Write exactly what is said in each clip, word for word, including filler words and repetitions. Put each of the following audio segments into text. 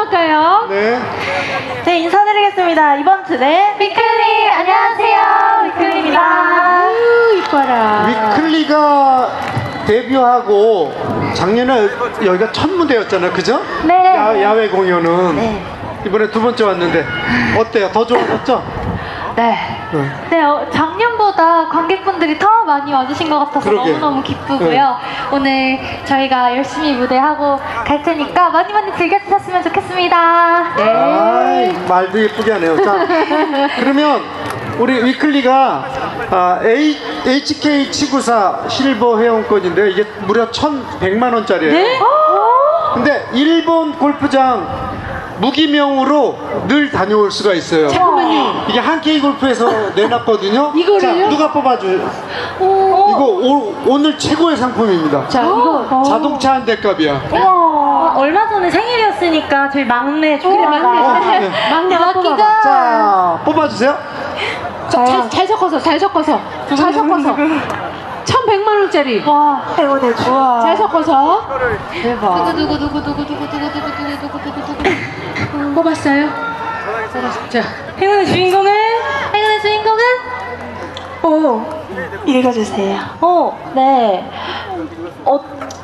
할까요? 네. 네, 인사드리겠습니다. 이번 주는 위클리. 안녕하세요. 위클리입니다. 아유, 이뻐라. 위클리가 데뷔하고 작년에 여기가 첫 무대였잖아요. 그죠? 네. 야, 야외 공연은. 네. 이번에 두 번째 왔는데 어때요? 더 좋아졌죠? 네. 네. 네, 어, 작년보다 관객분들이 더 많이 와주신 것 같아서 그러게. 너무너무 기쁘고요. 오늘 저희가 열심히 무대하고 갈 테니까 많이 많이 즐겨주셨으면 좋겠습니다. 네. 아이, 말도 예쁘게 하네요. 자, 그러면 우리 위클리가 아, 에이치케이 치구사 실버 회원권인데 이게 무려 천백만 원짜리예요. 네? 근데 일본 골프장 무기명으로 늘 다녀올 수가 있어요. 잠깐만요. 이게 한케이 골프에서 내놨거든요. 이거를요? 자, 누가 뽑아줘요? 오. 이거 오, 오늘 최고의 상품입니다. 자, 이거. 자동차 한 대 값이야. 어, 얼마 전에 생일이었으니까 저희 막내 그래, 조카가 막내. 어, 네. 막내 막기가 자, 뽑아주세요. 자, 잘, 잘 섞어서, 잘 섞어서. 잘 섞어서. 천백만 원짜리. 와, 행운의 좋아. 잘 섞어서. 대박. 누구, 누구, 누구, 누구, 누구, 누구, 누구, 누구, 누구, 누구, 누구, 누구. 뽑았어요? 뽑았어요. 자, 행운의 주인공은? 행운의 주인공은? 오, 읽어주세요. 어, 네. 어,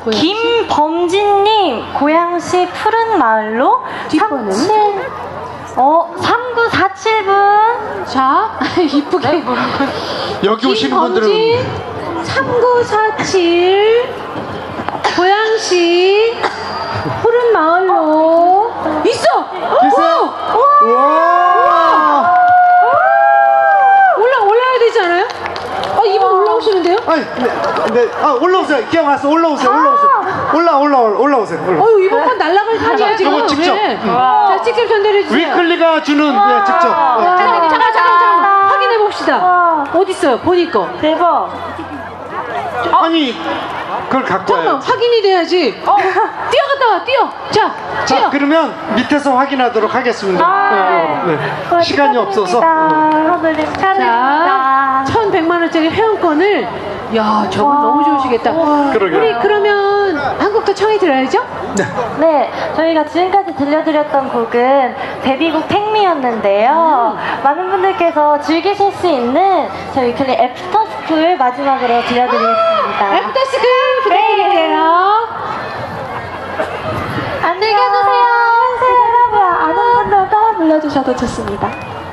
김범진님, 고양시 푸른 마을로 뒷번호는? 삼칠 어, 삼구사칠 분. 자, 이쁘게. 여기 오시는 분들은 김범진 삼구사칠 고양시 푸른 마을로 있어! 있어요? 우와! 와! 올라, 올라야 되지 않아요? 어, 이분 올라오시는데요? 아니, 네, 네, 아, 올라오세요. 기억 왔어. 올라오세요. 올라오세요. 올라, 올라, 올라오세요. 올라. 어유 이번 건 날라갈 판이야 지금. 요거 직접. 네. 음. 자, 직접 전달해 주세요. 위클리가 주는 네, 직접. 네. 잠깐, 잠깐, 잠깐, 잠깐. 확인해 봅시다. 와. 어디 있어요? 보니 거. 대박. 아니, 그걸 갖고 와요. 잠깐만, 확인이 돼야지. 뛰어갔다 와, 뛰어. 자, 자, 뛰어. 그러면 밑에서 확인하도록 하겠습니다. 아, 네, 네. 시간이 없어서. 하늘님 자, 축하드립니다. 천백만 원짜리 회원권을. 야, 저분 와. 너무 좋으시겠다. 그러게요. 우리 그러면 한 곡 더 청해 들어야죠? 네, 저희가 지금까지 들려드렸던 곡은 데뷔곡 택미였는데요. 많은 분들께서 즐기실 수 있는 저희 위클리 애프터스쿨 마지막으로 들려드리겠습니다. 애프터스쿨 부탁드릴게요. 안녕히 계세요. 여러분, 아는 분들 따라 불러주셔도 좋습니다.